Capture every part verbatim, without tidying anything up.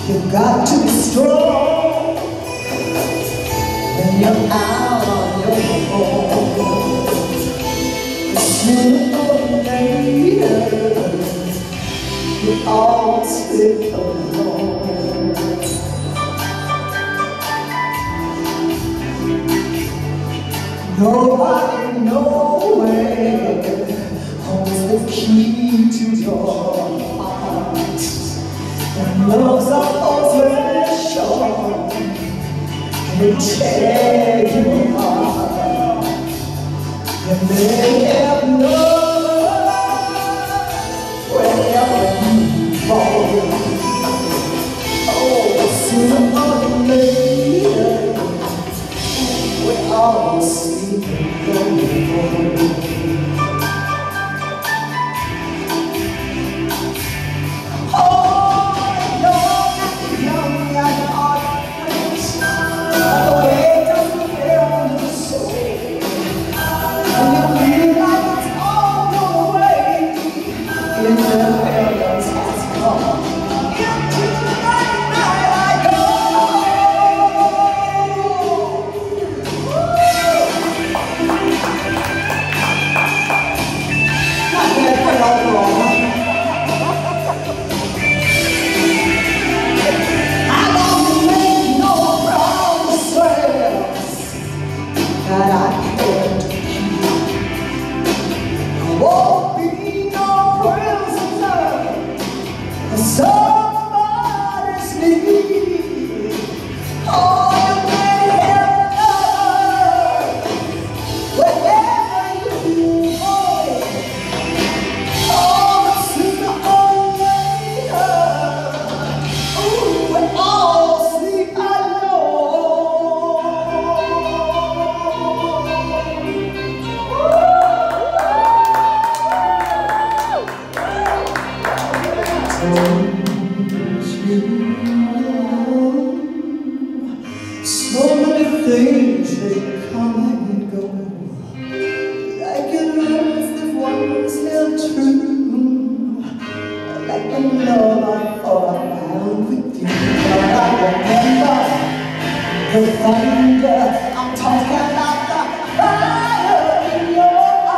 You've got to be strong when you're out on your own. Sooner or later, we all slip alone. Nobody nowhere holds the key to your heart. And love's always sure can tear you apart. And they have known wherever you fall. Oh, sooner or later, we all sleep and go. Somebody's need. Oh, you may have love wherever you go. Oh, sooner or later, ooh, we all sleep so many things they come and go, like an earth that once held true, like the love I thought I found with you. But I remember the thunder. I'm talking about the fire in your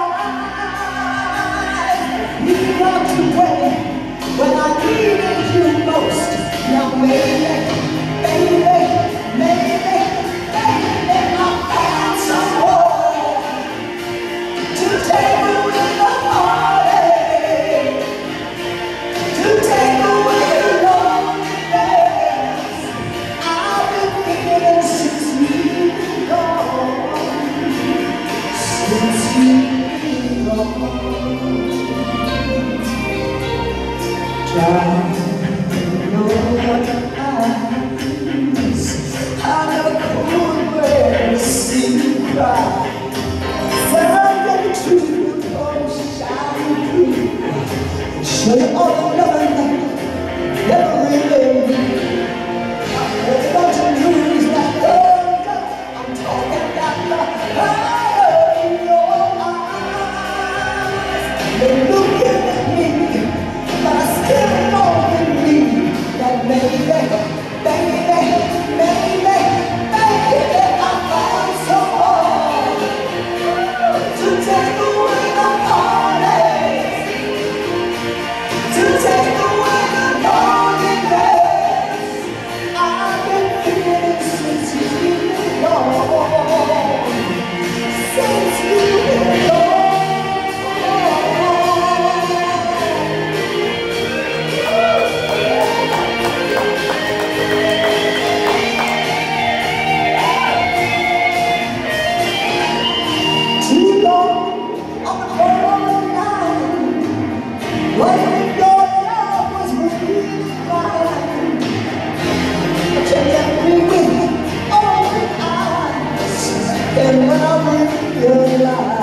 eyes. You walked away when I needed you most. Now maybe, baby, maybe, baby, I found someone to take away the heartache, to take away the loneliness. I've been feeling since you've been gone, since you've been gone. Try Should all never never really I'm going to lose that thunder. I'm talking about the fire in your eyes. You're looking at me, but I still know in me that maybe, baby, maybe, baby, I found someone to take away the heartache, to take away the loneliness. I've been feeling since you've been gone, since you've been gone. Too long on the cold line, wondering your love was really mine. But you left me with open eyes, and when I realized